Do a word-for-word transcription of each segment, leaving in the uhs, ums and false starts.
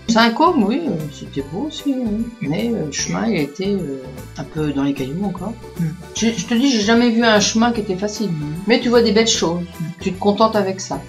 Saint-Côme, oui, euh, c'était beau aussi, hein. Mais euh, le chemin, il était euh, un peu dans les cailloux encore. Mm. Je, je te dis, j'ai jamais vu un chemin qui était facile. Mm. Mais tu vois des belles choses. Mm. Tu te contentes avec ça.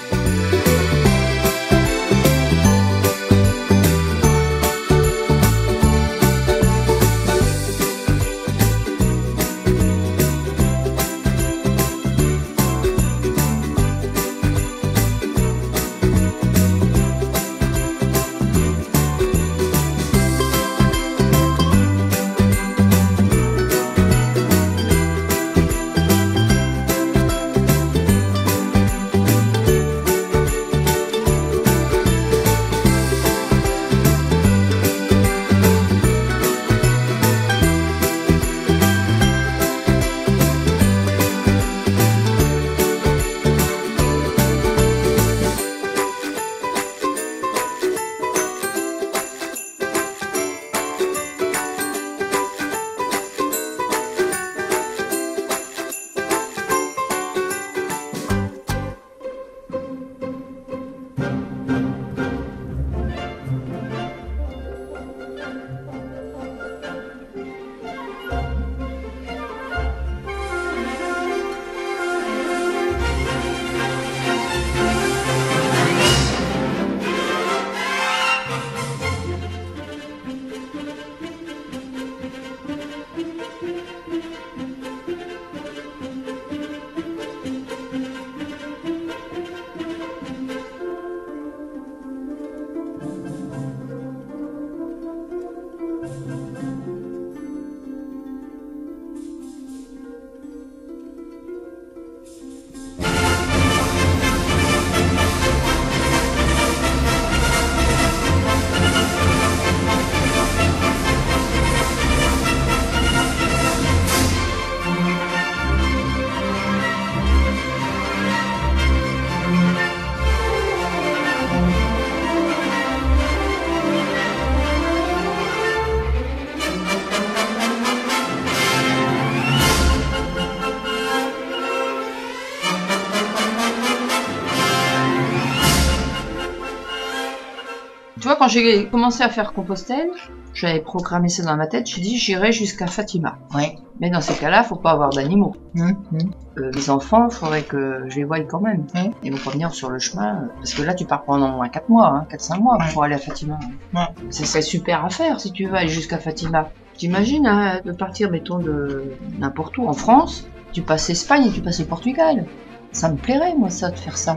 Tu vois, quand j'ai commencé à faire Compostelle, j'avais programmé ça dans ma tête, j'ai dit j'irai jusqu'à Fatima. Ouais. Mais dans ces cas-là, faut pas avoir d'animaux. Mmh, mmh. Euh, les enfants, il faudrait que je les voie quand même. Mmh. Ils vont pas venir sur le chemin, parce que là tu pars pendant au moins quatre mois, hein, quatre cinq mois Ouais. pour aller à Fatima. Ouais. Ce serait super à faire si tu veux aller jusqu'à Fatima. T'imagines hein, de partir, mettons, de n'importe où en France, tu passes Espagne et tu passes le Portugal. Ça me plairait, moi, ça, de faire ça.